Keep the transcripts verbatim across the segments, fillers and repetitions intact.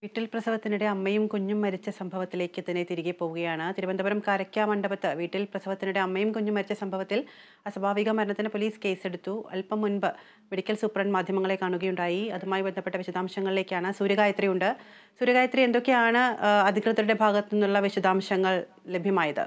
വീട്ടിൽ പ്രസവത്തിനിടെ അമ്മയും കുഞ്ഞും മരിച്ച സംഭവത്തിലേക്ക് തന്നെ തിരികെ പോവുകയാണ്. തിരുവനന്തപുരം കാരയ്ക്ക മണ്ഡപത്ത് വീട്ടിൽ പ്രസവത്തിനിടെ അമ്മയും കുഞ്ഞും മരിച്ച സംഭവത്തിൽ അസ്വാഭാവിക മരണത്തിന് പോലീസ് കേസെടുത്തു. അല്പം മുൻപ് മെഡിക്കൽ സൂപ്രണ്ട് മാധ്യമങ്ങളെ കാണുകയുണ്ടായി. അതുമായി ബന്ധപ്പെട്ട വിശദാംശങ്ങളിലേക്കാണ് സൂര്യഗായത്രി ഉണ്ട്. സൂര്യഗായത്രി, എന്തൊക്കെയാണ് ആ, അധികൃതരുടെ ഭാഗത്തു നിന്നുള്ള വിശദാംശങ്ങൾ ലഭ്യമായത്?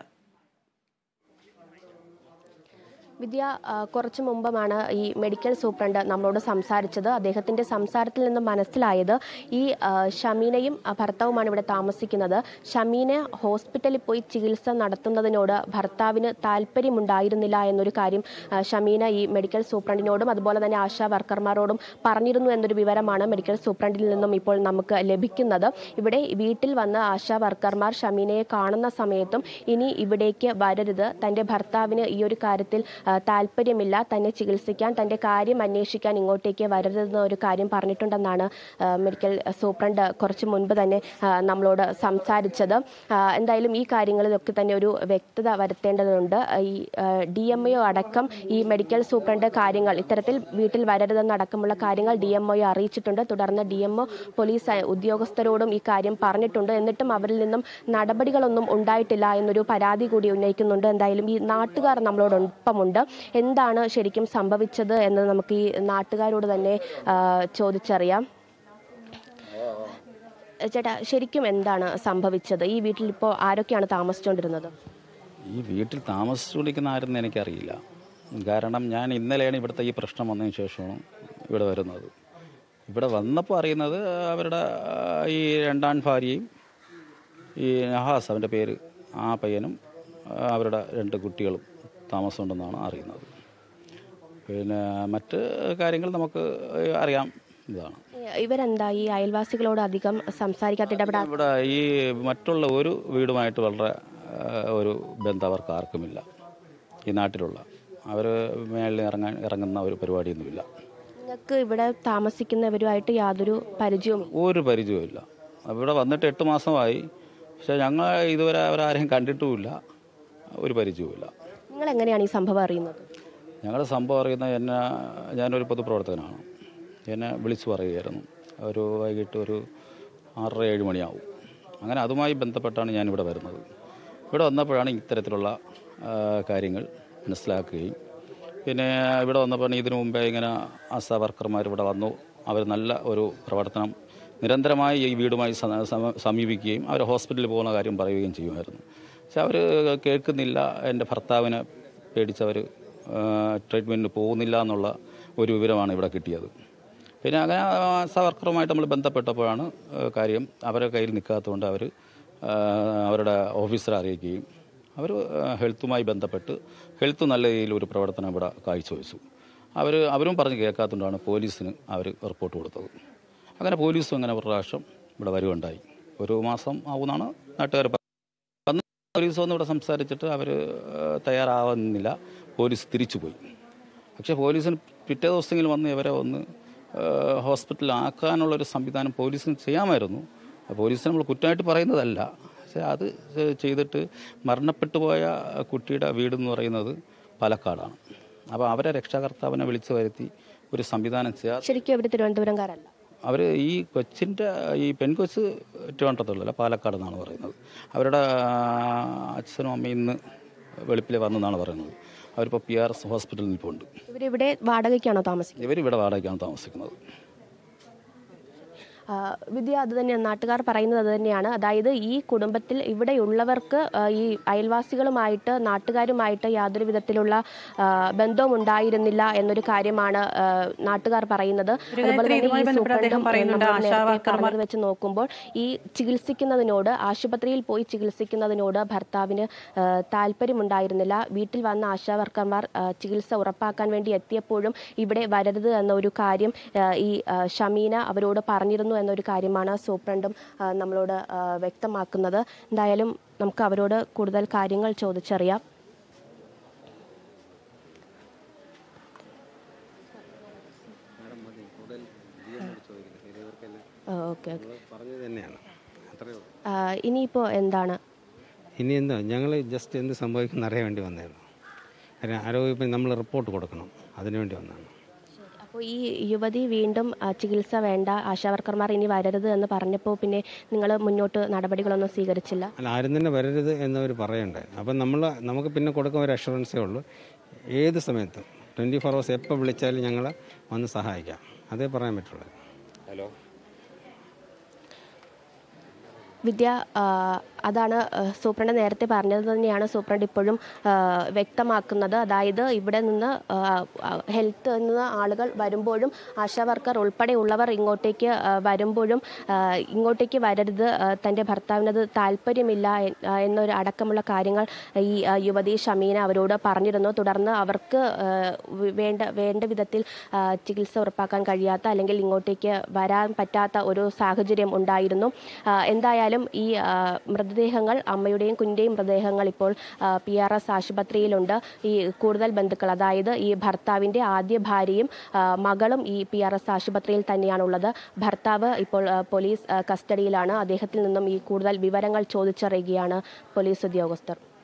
വിദ്യ ആ, കുറച്ചു മുമ്പമാണ് ഈ മെഡിക്കൽ സൂപ്രണ്ട് നമ്മളോട് സംസാരിച്ചത്. അദ്ദേഹത്തിൻ്റെ സംസാരത്തിൽ നിന്ന് മനസ്സിലായത് ഈ ആ, ഷമീനയും ആ, ഭർത്താവുമാണ് ഇവിടെ താമസിക്കുന്നത്. ഷമീന ഹോസ്പിറ്റലിൽ പോയി ചികിത്സ നടത്തുന്നതിനോട് ഭർത്താവിന് താല്പര്യമുണ്ടായിരുന്നില്ല എന്നൊരു കാര്യം ആ, ഷമീന ഈ മെഡിക്കൽ സൂപ്രണ്ടിനോടും അതുപോലെ തന്നെ ആശാ വർക്കർമാരോടും പറഞ്ഞിരുന്നു എന്നൊരു വിവരമാണ് മെഡിക്കൽ സൂപ്രണ്ടിൽ നിന്നും ഇപ്പോൾ നമുക്ക് ലഭിക്കുന്നത്. ഇവിടെ വീട്ടിൽ വന്ന് ആശാ വർക്കർമാർ ഷമീനയെ കാണുന്ന സമയത്തും ഇനി ഇവിടേക്ക് വരരുത്, തൻ്റെ ഭർത്താവിന് ഈ ഒരു കാര്യത്തിൽ ആ, താല്പര്യമില്ല, തന്നെ ചികിത്സിക്കാൻ, തൻ്റെ കാര്യം അന്വേഷിക്കാൻ ഇങ്ങോട്ടേക്ക് വരരുതെന്ന ഒരു കാര്യം പറഞ്ഞിട്ടുണ്ടെന്നാണ് ആ, മെഡിക്കൽ സൂപ്രണ്ട് കുറച്ച് മുൻപ് തന്നെ ആ, നമ്മളോട് സംസാരിച്ചത്. ആ, എന്തായാലും ഈ കാര്യങ്ങളിലൊക്കെ തന്നെ ഒരു വ്യക്തത വരുത്തേണ്ടതുണ്ട്. ഈ ഡി എം ഒ അടക്കം ഈ മെഡിക്കൽ സൂപ്രണ്ട് കാര്യങ്ങൾ ഇത്തരത്തിൽ വീട്ടിൽ വരരുതെന്നടക്കമുള്ള കാര്യങ്ങൾ ഡി എം ഒയെ അറിയിച്ചിട്ടുണ്ട്. തുടർന്ന് ഡി എം ഒ പോലീസ് ഉദ്യോഗസ്ഥരോടും ഈ കാര്യം പറഞ്ഞിട്ടുണ്ട്. എന്നിട്ടും അവരിൽ നിന്നും നടപടികളൊന്നും ഉണ്ടായിട്ടില്ല എന്നൊരു പരാതി കൂടി ഉന്നയിക്കുന്നുണ്ട്. എന്തായാലും ഈ നാട്ടുകാർ നമ്മളോടൊപ്പമുണ്ട്. എന്താണ് ശരിക്കും സംഭവിച്ചത് എന്ന് നമുക്ക് ഈ നാട്ടുകാരോട് തന്നെ ആ, ചോദിച്ചറിയാം. ചേട്ടാ, ശരിക്കും എന്താണ് സംഭവിച്ചത്? ഈ വീട്ടിൽ ഇപ്പോൾ ആരൊക്കെയാണ് താമസിച്ചുകൊണ്ടിരുന്നത്? ഈ വീട്ടിൽ താമസിച്ചുകൊണ്ടിരിക്കുന്ന ആരെന്ന് എനിക്കറിയില്ല. കാരണം ഞാൻ ഇന്നലെയാണ് ഇവിടുത്തെ ഈ പ്രശ്നം വന്നതിന് ശേഷമാണ് ഇവിടെ വരുന്നത്. ഇവിടെ വന്നപ്പോൾ അറിയുന്നത് അവരുടെ ആ, ഈ രണ്ടാം ഭാര്യയും ഈ നഹാസ് അവൻ്റെ പേര്, ആ പയ്യനും ആ, അവരുടെ രണ്ട് കുട്ടികളും താമസമുണ്ടെന്നാണ് അറിയുന്നത്. പിന്നെ മറ്റ് കാര്യങ്ങൾ നമുക്ക് അറിയാം. ഇതാണ് ഇവരെന്താ ഈ അയൽവാസികളോട് അധികം സംസാരിക്കാത്ത, ഇടപെടാ? ഇവിടെ ഈ മറ്റുള്ള ഒരു വീടുമായിട്ട് വളരെ ആ, ഒരു ബന്ധം അവർക്ക് ആർക്കുമില്ല. ഈ നാട്ടിലുള്ള അവർ മേളിൽ ഇറങ്ങാൻ ഇറങ്ങുന്ന ഒരു പരിപാടിയൊന്നുമില്ല. നിങ്ങൾക്ക് ഇവിടെ താമസിക്കുന്നവരുമായിട്ട് യാതൊരു പരിചയവും? ഒരു പരിചയവുമില്ല. ഇവിടെ വന്നിട്ട് എട്ട് മാസമായി, പക്ഷേ ഞങ്ങൾ ഇതുവരെ അവരാരെയും കണ്ടിട്ടുമില്ല, ഒരു പരിചയവുമില്ല. നിങ്ങൾ എങ്ങനെയാണ് ഈ സംഭവം അറിയുന്നത്? ഞങ്ങളുടെ സംഭവം അറിയുന്ന എന്നെ, ഞാനൊരു പൊതുപ്രവർത്തകനാണ്. എന്നെ വിളിച്ചു പറയുകയായിരുന്നു. ഒരു വൈകിട്ട് ഒരു ആറര ഏഴ് മണിയാവും. അങ്ങനെ അതുമായി ബന്ധപ്പെട്ടാണ് ഞാനിവിടെ വരുന്നത്. ഇവിടെ വന്നപ്പോഴാണ് ഇത്തരത്തിലുള്ള ആ, കാര്യങ്ങൾ മനസ്സിലാക്കുകയും പിന്നെ ഇവിടെ വന്നപ്പോൾ ഇതിനു മുമ്പേ ഇങ്ങനെ ആശാ വർക്കർമാർ ഇവിടെ വന്നു. അവർ നല്ല ഒരു പ്രവർത്തനം നിരന്തരമായി ഈ വീടുമായി സമീപിക്കുകയും അവർ ഹോസ്പിറ്റലിൽ പോകുന്ന കാര്യം പറയുകയും ചെയ്യുമായിരുന്നു. പക്ഷെ അവർ കേൾക്കുന്നില്ല. എൻ്റെ ഭർത്താവിനെ പേടിച്ചവർ ട്രീറ്റ്മെൻറ്റിന് പോകുന്നില്ല എന്നുള്ള ഒരു വിവരമാണ് ഇവിടെ കിട്ടിയത്. പിന്നെ അങ്ങനെ ആശാ വർക്കറുമായിട്ട് നമ്മൾ ബന്ധപ്പെട്ടപ്പോഴാണ് കാര്യം അവരുടെ കയ്യിൽ നിൽക്കാത്തതുകൊണ്ട് അവർ അവരുടെ ഓഫീസറെ അറിയിക്കുകയും അവർ ഹെൽത്തുമായി ബന്ധപ്പെട്ട് ഹെൽത്ത് നല്ല രീതിയിൽ ഒരു പ്രവർത്തനം ഇവിടെ കാഴ്ചവെച്ചു. അവർ അവരും പറഞ്ഞ് കേൾക്കാത്തതുകൊണ്ടാണ് പോലീസിന് അവർ റിപ്പോർട്ട് കൊടുത്തത്. അങ്ങനെ പോലീസും അങ്ങനെ ഒരു പ്രാവശ്യം ഇവിടെ വരുകയുണ്ടായി. ഒരു മാസം ആവുമെന്നാണ് നാട്ടുകാർ വന്ന് പോലീസ് വന്ന് ഇവിടെ സംസാരിച്ചിട്ട് അവർ തയ്യാറാവുന്നില്ല. പോലീസ് തിരിച്ചുപോയി. പക്ഷേ പോലീസിന് പിറ്റേ ദിവസമെങ്കിലും വന്ന് ഇവരെ ഒന്ന് ഹോസ്പിറ്റലിലാക്കാനുള്ളൊരു സംവിധാനം പോലീസിന് ചെയ്യാമായിരുന്നു. പോലീസിന് നമ്മൾ കുറ്റമായിട്ട് പറയുന്നതല്ല, പക്ഷേ അത് ചെയ്തിട്ട് മരണപ്പെട്ടു പോയ കുട്ടിയുടെ വീടെന്ന് പറയുന്നത് പാലക്കാടാണ്. അപ്പോൾ അവരെ രക്ഷാകർത്താവിനെ വിളിച്ചു വരുത്തി ഒരു സംവിധാനം ചെയ്യാൻ. ശരിക്കും അവർ തിരുവനന്തപുരംകാരല്ല. അവർ ഈ കൊച്ചിൻ്റെ ഈ പെൺകൊച്ച് ട്രിവാൻഡ്രത്തുള്ളല്ല, പാലക്കാട് എന്നാണ് പറയുന്നത്. അവരുടെ അച്ഛനും അമ്മയും ഇന്ന് വെളുപ്പിൽ വന്നെന്നാണ് പറയുന്നത്. അവരിപ്പോൾ പി ആർ എസ് ഹോസ്പിറ്റലിൽ നിൽപ്പുണ്ട്. ഇവരിവിടെ വാടകയ്ക്കാണോ താമസിക്കുന്നത്? ഇവരിവിടെ വാടകയ്ക്കാണ് താമസിക്കുന്നത്. വിദ്യ, അത് തന്നെയാണ് നാട്ടുകാർ പറയുന്നത്. അത് തന്നെയാണ്. അതായത് ഈ കുടുംബത്തിൽ ഇവിടെയുള്ളവർക്ക് ഈ അയൽവാസികളുമായിട്ട് നാട്ടുകാരുമായിട്ട് യാതൊരു വിധത്തിലുള്ള ബന്ധവും ഉണ്ടായിരുന്നില്ല എന്നൊരു കാര്യമാണ് നാട്ടുകാർ പറയുന്നത്. അതുപോലെ തന്നെ ഈ സൂപ്രണ്ടും പറഞ്ഞത് വെച്ച് നോക്കുമ്പോൾ ഈ ചികിത്സിക്കുന്നതിനോട്, ആശുപത്രിയിൽ പോയി ചികിത്സിക്കുന്നതിനോട് ഭർത്താവിന് താല്പര്യമുണ്ടായിരുന്നില്ല. വീട്ടിൽ വന്ന ആശാ വർക്കർമാർ ചികിത്സ ഉറപ്പാക്കാൻ വേണ്ടി എത്തിയപ്പോഴും ഇവിടെ വരരുത് എന്നൊരു കാര്യം ഈ ഷമീന അവരോട് പറഞ്ഞിരുന്നു എന്നൊരു കാര്യമാണ് സൂപ്രണ്ടും നമ്മളോട് വ്യക്തമാക്കുന്നത്. എന്തായാലും നമുക്ക് അവരോട് കൂടുതൽ കാര്യങ്ങൾ ചോദിച്ചറിയാം. ഓക്കെ ഇനിയിപ്പോൾ എന്താണ്? ഇനി എന്താ, ഞങ്ങൾ ജസ്റ്റ് എന്ത് സംഭവിക്കുന്ന അറിയാൻ വേണ്ടി വന്നായിരുന്നു. ആരോഗ്യം നമ്മൾ റിപ്പോർട്ട് കൊടുക്കണം, അതിനുവേണ്ടി വന്നതാണ്. അപ്പോൾ ഈ യുവതി വീണ്ടും ആ, ചികിത്സ വേണ്ട, ആശാവർക്കർമാർ ഇനി വരരുത് എന്ന് പറഞ്ഞപ്പോൾ പിന്നെ നിങ്ങൾ മുന്നോട്ട് നടപടികളൊന്നും സ്വീകരിച്ചില്ല? അല്ല, ആരും തന്നെ വരരുത് എന്നവർ പറയണ്ടേ. അപ്പം നമ്മൾ നമുക്ക് പിന്നെ കൊടുക്കാൻ ഒരു അഷുറൻസേ ഉള്ളൂ. ഏത് സമയത്തും ട്വൻറ്റി ഫോർ അവേഴ്സ് എപ്പോൾ വിളിച്ചാലും ഞങ്ങൾ വന്ന് സഹായിക്കാം, അതേ പറയാൻ പറ്റുള്ളൂ. ഹലോ വിദ്യ, ആ, അതാണ് ആ, സൂപ്രണ്ട് നേരത്തെ പറഞ്ഞത് തന്നെയാണ് സൂപ്രണ്ട് ഇപ്പോഴും ആ, വ്യക്തമാക്കുന്നത്. അതായത് ഇവിടെ നിന്ന് ആ, ആ, ഹെൽത്ത് നിന്ന് ആളുകൾ വരുമ്പോഴും ആശാ വർക്കർ ഉൾപ്പെടെയുള്ളവർ ഇങ്ങോട്ടേക്ക് ആ, വരുമ്പോഴും ആ, ഇങ്ങോട്ടേക്ക് വരരുത്, ആ, തൻ്റെ ഭർത്താവിനത് താല്പര്യമില്ല എ- ആ, എന്നൊരു അടക്കമുള്ള കാര്യങ്ങൾ ഈ ആ, യുവതി ഷമീന അവരോട് പറഞ്ഞിരുന്നു. തുടർന്ന് അവർക്ക് ആ, വി- വേണ്ട വേണ്ട വിധത്തിൽ ആ, ചികിത്സ ഉറപ്പാക്കാൻ കഴിയാത്ത അല്ലെങ്കിൽ ഇങ്ങോട്ടേക്ക് വരാൻ പറ്റാത്ത ഒരു സാഹചര്യം ഉണ്ടായിരുന്നു. ആ, എന്തായാലും ഈ ആ, മൃതദേഹങ്ങൾ, അമ്മയുടെയും കുഞ്ഞിൻ്റെയും മൃതദേഹങ്ങൾ ഇപ്പോൾ പി ആർ എസ് ആശുപത്രിയിലുണ്ട്. ഈ കൂടുതൽ ബന്ധുക്കൾ, അതായത് ഈ ഭർത്താവിൻ്റെ ആദ്യ ഭാര്യയും ആ, മകളും ഈ പി ആർ എസ് ആശുപത്രിയിൽ തന്നെയാണുള്ളത്. ഭർത്താവ് ഇപ്പോൾ ആ, പോലീസ് ആ, കസ്റ്റഡിയിലാണ്. അദ്ദേഹത്തിൽ നിന്നും ഈ കൂടുതൽ വിവരങ്ങൾ ചോദിച്ചറിയുകയാണ് പോലീസ് ഉദ്യോഗസ്ഥർ.